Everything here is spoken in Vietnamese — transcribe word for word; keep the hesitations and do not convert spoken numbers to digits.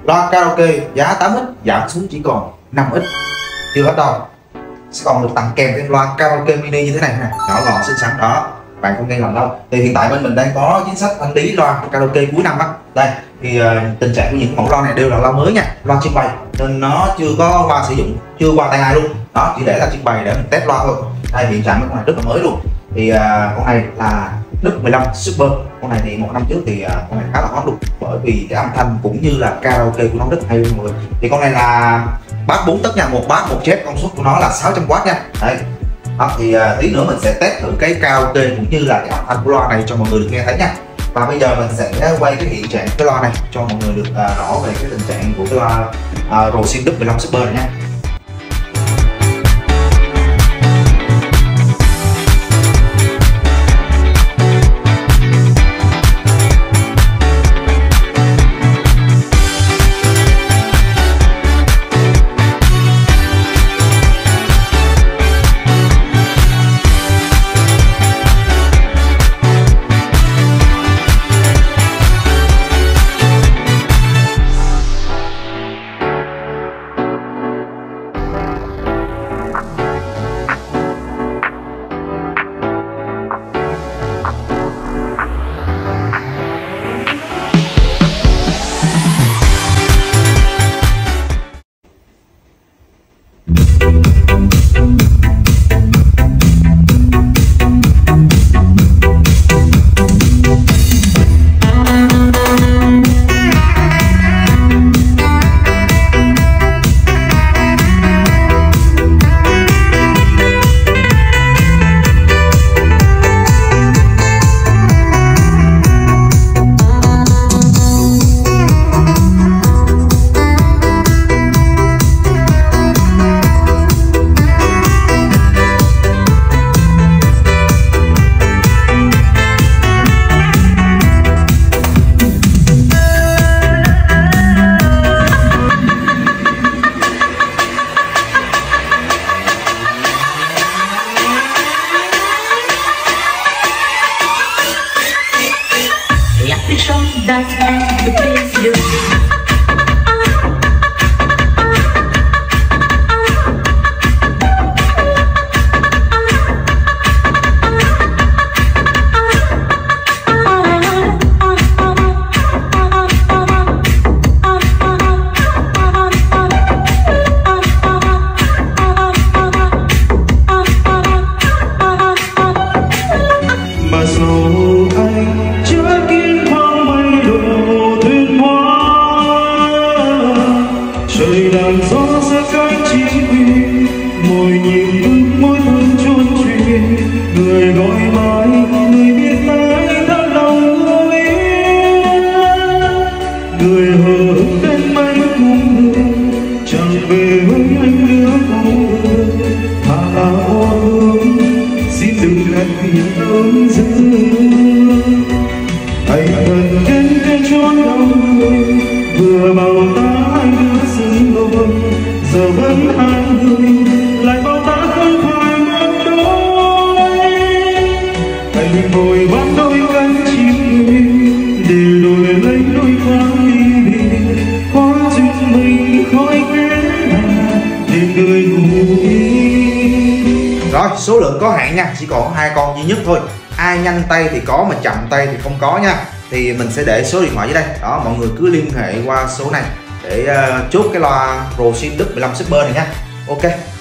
Loa karaoke giá tám x giảm xuống chỉ còn năm x. Chưa hết đâu, sẽ còn được tặng kèm thêm loa karaoke mini như thế này nè, nhỏ gọn xinh xắn đó, bạn không nghe lầm đâu. Thì hiện tại bên mình đang có chính sách thanh lý loa karaoke cuối năm á. Đây thì uh, tình trạng của những mẫu loa này đều là loa mới nha, loa trưng bày nên nó chưa có qua sử dụng, chưa qua tay ai luôn đó, chỉ để là trưng bày để mình test loa thôi. Đây hiện trạng con này rất là mới luôn. Thì uh, con này là Đức mười lăm Super. Con này thì một năm trước thì uh, con này khá là hot luôn, bởi vì cái âm thanh cũng như là karaoke của nó rất hay luôn mọi người. Thì con này là bass bốn tấc nha, một bass một chép, công suất của nó là sáu trăm oát nha. Đây đó, thì uh, tí nữa mình sẽ test thử cái karaoke cũng như là cái âm thanh của loa này cho mọi người được nghe thấy nha. Và bây giờ mình sẽ quay cái hiện trạng cái loa này cho mọi người được uh, rõ về cái tình trạng của cái loa uh, Rosin Đức mười lăm Super này nha. That's the place you mà dù anh chưa kín thoáng mây đổ thuyền hoa, trời đàn gió sẽ cánh chim quy môi nhìn ước mối thương chôn truyền, người gọi mãi người biết tới thật lòng yêu yên, người hờ hững đến mấy cung đường chẳng về với anh nữa cũng được, thà là ô hương xin đừng ngăn hiền ơn dư, anh cần đến cái chốn đông người vừa bảo ta hai đứa xứng đôi, giờ vẫn hai người lại bảo ta không phải một đôi, anh vội bắt đôi cánh chim người để đổi lấy đôi khoang ly biệt, có duyên mình khói kết để người ngủ yên. Rồi, số lượng có hạn nha, chỉ còn hai con duy nhất thôi. Ai nhanh tay thì có, mà chậm tay thì không có nha. Thì mình sẽ để số điện thoại dưới đây. Đó, mọi người cứ liên hệ qua số này để uh, chốt cái loa Rosin Đức mười lăm Super này nha. Ok.